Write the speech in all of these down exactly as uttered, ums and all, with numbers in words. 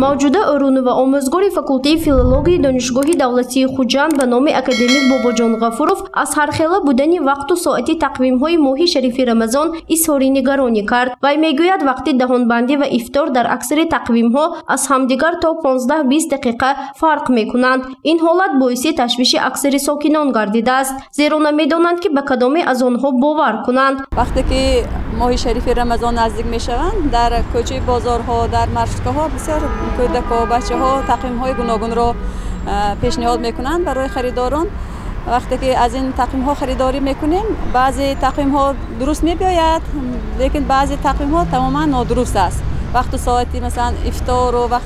موجوده ارونو و آموزگار فاکولته فیلولوژی دانشگاه دولتی خوجند به نام اکادمیک باباجان غفوروف از هرخیله بودن وقت و ساعت تقویم های ماه شریف رمضان اظهار نگرانی کرد. وی میگوید وقت دهانبندی و افطار در اکثر تقویم ها از همدیگر تا پانزده بیست دقیقه فرق میکنند. این حالت باعث تشویش اکثر ساکنان گردیده است، زیرا نمیدانند که به کدام از آنها باور کنند. وقتی که ماه شریف رمضان نزدیک میشوند، در کوچه بازارها، در مرکزها ها بسیار کودک و بچه ها تقویم های گوناگون را پیشنهاد میکنند برای خریداران. وقتی که از این تقویم ها خریداری میکنیم، بعضی تقویم ها درست میباید، لیکن بعضی تقویم ها تماما نادرست است. وقت ساعتی مثلا افطار و وقت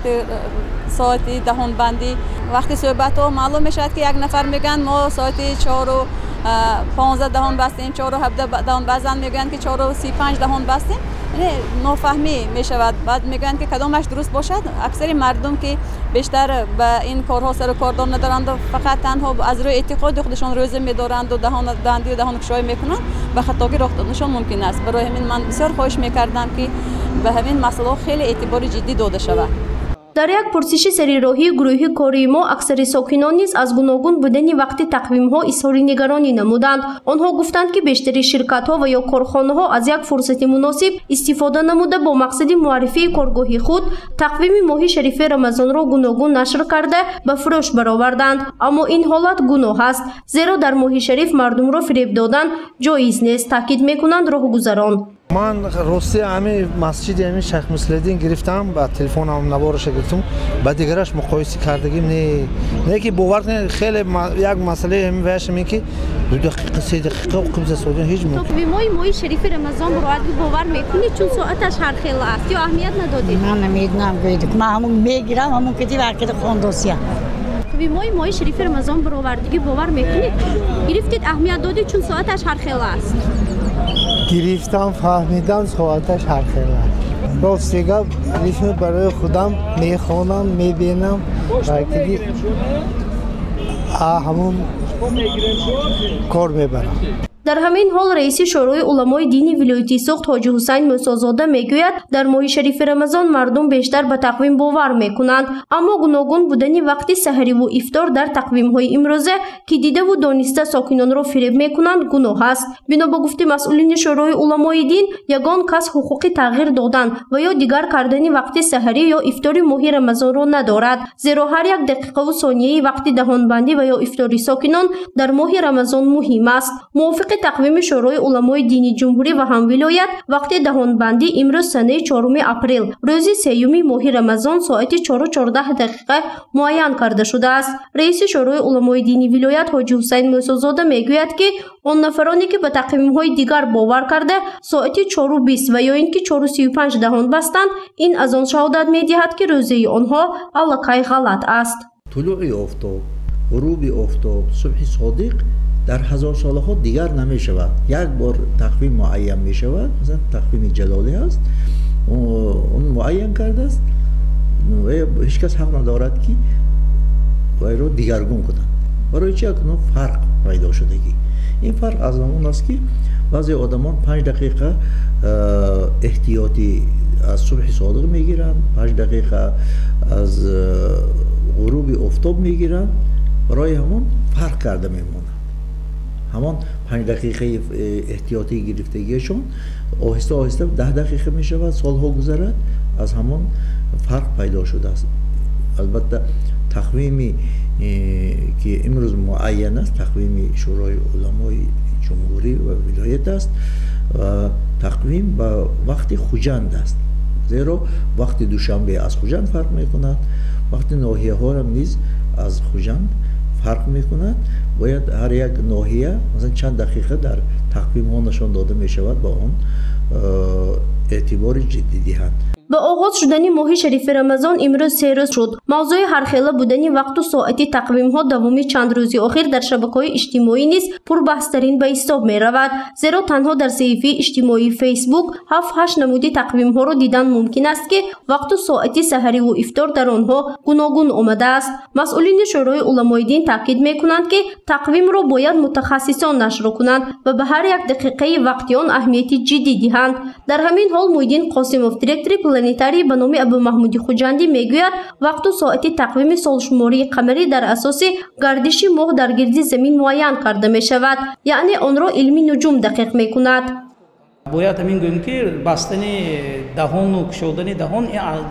ساعتی دهان بندی، وقتی صحبت ها معلوم میشد که یک نفر میگن ما ساعتی چهار و پانزده دهان بستیم، چهار و هفده دهان، بعضن میگن که چهار و سی پنج دهان بستیم. یعنی نافهمی میشود. بعد میگن که کدامش درست باشد. اکثر مردم که بیشتر به این کارها سر و کار دار ندارند و فقط تنها از روی اعتقاد خودشان روزه میدارند و دهان بندی و دهان گشایی میکنند، به خطاگی راه دادنشان ممکن است. برای همین من بسیار خواهش میکردم که به همین مسئله خیلی اعتبار جدی داده شود. در یک پرسش سریراهی گروه کاری ما اکثر ساکنان نیز از گوناگون بودن وقت تقویم ها اظهار نگرانی نمودند. آنها گفتند که بیشتر شرکت ها و یا کارخانه ها از یک فرصت مناسب استفاده نموده با مقصد معرفی کارگاه خود تقویم ماه شریف رمضان را گوناگون نشر کرده به فروش برآوردند. اما این حالت گناه است، زیرا در ماه شریف مردم را فریب دادن جایز نیست، تاکید میکنند راهگذران. من راستی همین مسجد همین شیخ مسلدین گرفتم، با تلفنم نوارش گرفتم، با دیگرش مقایسه کردگیم. نه نه که باور کنید خیلی یک مسئله همین واسه می که دو دقیقه سه دقیقه و قبض سعودی هیچ ممکن. تقویم‌های ماه شریف رمضان رو باور میکنید چون ساعتش هر خیلی است یا اهمیت ندادید؟ من نمیدونم گوید من همون میگیرم همون که دی وقت خواندوسیه. تقویم‌های ماه شریف رمضان برآوردگی باور میکنید؟ گرفتید اهمیت دادید چون ساعتش هر خیلی است؟ گرفتم فهمیدم ساعتش هر خیلی. راستیگه ریشم برای خودم میخوانم میبینم و که همون کار میبرم. در همین حال رئیس شورای علمای دین ولایت سوخت حاجی حسین موسی‌زاده میگوید در ماه شریف رمضان مردم بیشتر به تقویم باور میکنند، اما گوناگون بودن وقت سحری و افطار در تقویم های امروزه که دیده و دانسته ساکنان را فریب میکنند گناه است. بنا به گفته مسئولین شورای علمای دین، یگان کس حقوق تغییر دادن و یا دیگر کردن وقت سحری یا افطار ماه رمضان را ندارد، زیرا هر یک دقیقه و ثانیه وقت دهانبندی و یا افطاری ساکنان در ماه رمضان مهم است. موافق تقویم شورای علمای دینی جمهوری و هم ولایت وقت دهانبندی امروز سنه چهارم اپریل روز سیوم ماه رمضان ساعت چهار و چهارده دقیقه معین کرده شده است. رئیس شورای علمای دینی ولایت حاجی حسین موسی‌زاده میگوید که آن نفرانی که به تقویم های دیگر باور کرده ساعت چهار و بیست و یا اینکه چهار و سی و پنج دهان بستند، این از آن شهادت میدهد که روزه آنها الکی غلط است. طلوع آفتاب، غروب آفتاب، صبح صادق در هزار ساله ها دیگر نمی شود. یک بار تقویم معین می شود، مثلا تقویم جلالی است، اون معین کرده است و هیچ کس حق ندارد که وی رو دیگرگون کنند. برای چی کنون فرق پیدا شدگی. این فرق از اون است که بعضی آدمان پنج دقیقه احتیاطی از صبح صادق می گیرند، پنج دقیقه از غروب آفتاب می گیرند، برای همون فرق کرده می مونند. همان پنج دقیقه احتیاطی گرفتگیشون آهسته آهسته ده دقیقه می شود، سالها گذرد، از همان فرق پیدا شده است. البته تقویمی که امروز معین است تقویم شورای علمای جمهوری و ولایت است و تقویم با وقت خوجند است، زیرا وقت دوشنبه از خوجند فرق می کند، وقت ناحیه ها را نیز از خوجند فرق می کند. باید هر یک ناحیه مثلا چند دقیقه در تقویم ها نشان داده می شود، با آن اعتبار جدی دهند. با آغاز شدن ماه شریف رمضان امروز سه روز شد. موضوع هرخیله بودن وقت و ساعت تقویم ها دوامی چند روزی اخیر در شبکه‌های اجتماعی نیز پربحث‌ترین به حساب می رود، زیرا تنها در صفحه اجتماعی فیسبوک هفت هشت نمودی تقویم ها را دیدن ممکن است که وقت و ساعت سحری و افطار در آنها گوناگون آمده است. مسئولین شورای علمای دین تاکید می کنند که تقویم را باید متخصصان نشر کنند و به هر یک دقیقه وقتی آن اهمیت جدی دهند. در همین حال محیدین قاسموف، دیرکتور планетарий ба номи Абу Маҳмуди Хуҷандӣ мегӯяд вақту соати тақвими солшумории қамарӣ дар асоси гардиши моҳ дар гирди замин муайян карда мешавад, яъне онро илми нуҷум дақиқ мекунад. бояд ҳамин гӯем ки бастани даҳону кушодани таҳон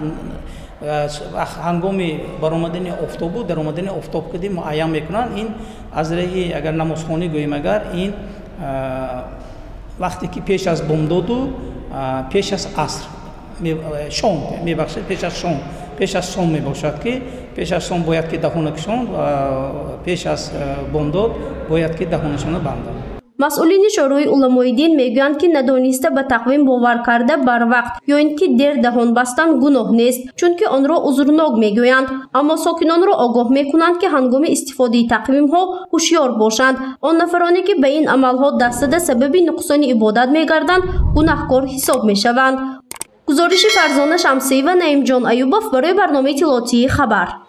ҳангоми баромадани офтобу даромадани офтоб кади муайян мекунанд. ин аз раҳи агар намозхонӣ гӯем агар ин вақте ки пеш аз бомдоду пеш аз аср шом мебахшад пеш аз шом пеш аз сом мебошад ки пеш аз сом бояд ки даҳона кушонд пеш аз бомдод бояд ки даҳонашона бандад. масъулини шӯрои уламои дин мегӯянд ки надониста ба тақвим бовар карда барвақт ё ин ки дер даҳон бастан гуноҳ нест, чунки онро узрнок мегӯянд, аммо сокинонро огоҳ мекунанд ки ҳангоми истифодаи тақвимҳо ҳушёр бошанд. он нафароне ки ба ин амалҳо даст зада сабаби нуқсони ибодат мегарданд, гунаҳкор ҳисоб мешаванд. гузориши Фарзона Шамсиева, Наимҷон Аюбов барои барномаи Иттилоотии Хабар.